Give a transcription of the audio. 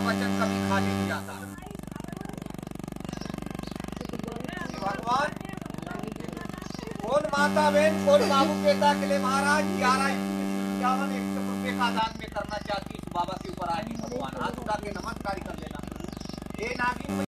वचन कभी खाली नहीं जाता। भगवान कौन माता बहन कौन बाबू पिता के लिए महाराज 1151 का दान में करना चाहती बाबा के ऊपर आए भगवान हाथ उठा के नमस्कार कर लेना। ए नागिन